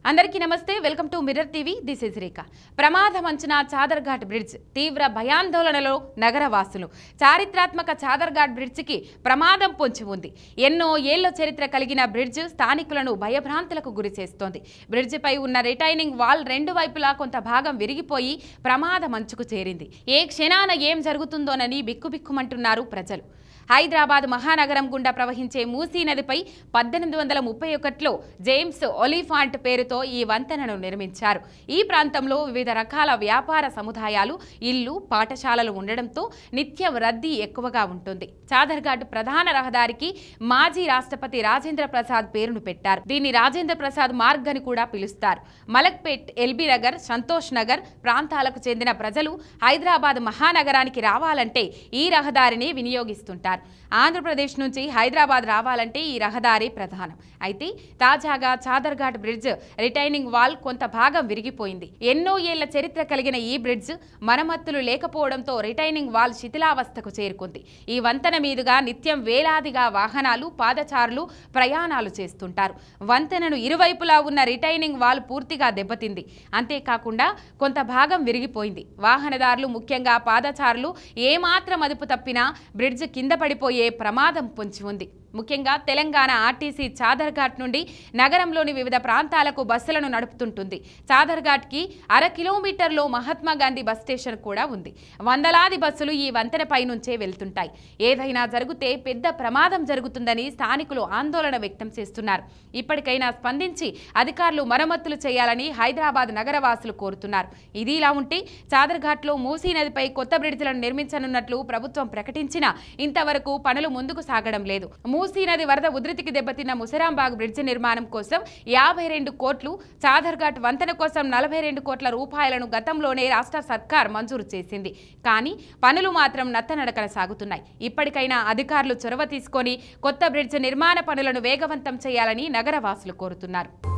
అందరికీ నమస్తే welcome to mirror TV this is Rekha ప్రమాదం అంచనా చాదర్ఘాట్ బ్రిడ్జ్ తీవ్ర భయాందోళనలో నగరవాసులు చారిత్రాత్మక చాదర్ఘాట్ బ్రిడ్జికి ప్రమాదం పొంచి ఉంది ఎన్నో ఏళ్ల చరిత్ర కలిగిన బ్రిడ్జ్ స్థానికులను భయభ్రాంతులకు గురి చేస్తోంది బ్రిడ్జిపై ఉన్న రిటైనింగ్ వాల్ రెండు వైపులా కొంత భాగం విరిగిపోయి ప్రమాదం అంచుకు చేరింది ఏ క్షణాన ఏం జరుగుతుందోనని బిక్కుబిక్కుమంటున్నారు ప్రజలు హైదరాబాద్ మహానగరం గుండా ప్రవహించే మూసీ నదిపై 1831లో జేమ్స్ ఒలిఫాంట్ పేరుతో ఈ వంతెనను నిర్మించారు ఈ ప్రాంతంలో వివిధ రకాల వ్యాపార సముదాయాలు ఇల్లు పాఠశాలలు ఉండడంతో నిత్యం రద్దీ ఎక్కువగా ఉంటుంది చాదర్ఘాట్ ప్రధాన రహదారికి మాజీ రాష్ట్రపతి రాజేంద్ర ప్రసాద్ పేరును పెట్టారు దీన్ని రాజేంద్ర ప్రసాద్ మార్గ్ అని కూడా పిలుస్తారు మలక్పేట్ ఎల్బీ నగర్ సంతోష్ నగర్ ప్రాంతాలకు చెందిన ప్రజలు హైదరాబాద్ మహానగరానికి రావాలంటే ఈ రహదారిని వినియోగిస్తుంటారు ఆంధ్రప్రదేశ్ నుంచి హైదరాబాద్ రావాలంటే ఈ రహదారి ప్రధానం అయితే తాజాగా చాదర్ఘాట్ బ్రిడ్జ్ రిటైనింగ్ వాల్ కొంత భాగం విరిగిపోయింది ఎన్నో ఏళ్ల చరిత్ర కలిగిన ఈ బ్రిడ్జ్ మరమ్మతులు లేకపోవడంతో రిటైనింగ్ వాల్ శిథిలావస్థకు చేరుకుంది ఈ వంతెన మీదుగా నిత్యం వేలాదిగా వాహనాలు పాదచారులు ప్రయాణాలు చేస్తుంటారు వంతెనను ఇరువైపులా ఉన్న రిటైనింగ్ వాల్ పూర్తిగా దెబ్బతింది అంతేకాకుండా కొంత భాగం విరిగిపోయింది వాహనదారులు ముఖ్యంగా పాదచారులు ఏమాత్రం అదుపు తప్పినా బ్రిడ్జ్ కింద పడిపోయే ప్రమాదం పొంచి ఉంది ముఖ్యంగా తెలంగాణ ఆర్టీసీ చాదర్ఘాట్ నుండి నగరంలోని వివిధ ప్రాంతాలకు బస్సులను నడుపుతుంటుంది చాదర్ఘాట్కి 1/2 కిలోమీటర్లో మహాత్మా గాంధీ బస్ స్టేషన్ కూడా ఉంది వందలాది బస్సులు ఈ వంతెనపై నుంచే వెళ్తుంటాయి ఏదైనా జరిగితే పెద్ద ప్రమాదం జరుగుతుందని స్థానికులు ఆందోళన వ్యక్తం చేస్తున్నారు ఇప్పటికైనా స్పందించి అధికారులు మరమ్మతులు చేయాలని హైదరాబాద్ నగరవాసులు కోరుతున్నారు ఇది ఇలా ఉంటే చాదర్ఘాట్లో మూసీ నదిపై కొత్త బ్రిడ్జిలను నిర్మించనున్నట్లు ప్రభుత్వం ప్రకటించినా ఇంతవరకు పనులు ముందుకు సాగడం లేదు మూసీ నది వరద ఉధృతికి దెబ్బతిన్న ముసరాంబాగ్ బ్రిడ్జి నిర్మాణం కోసం 52 కోట్లు చాదర్ఘాట్ వంతెన కోసం 42 కోట్ల రూపాయలను గతంలోనే రాష్ట్ర సర్కార్ మంజూరు చేసింది కానీ పనులు మాత్రం నత్తనడకన సాగుతున్నాయి ఇప్పటికైనా అధికారులు చొరవ తీసుకొని కొత్త బ్రిడ్జి నిర్మాణ పనులను వేగవంతం చేయాలని నగరవాసులు కోరుతున్నారు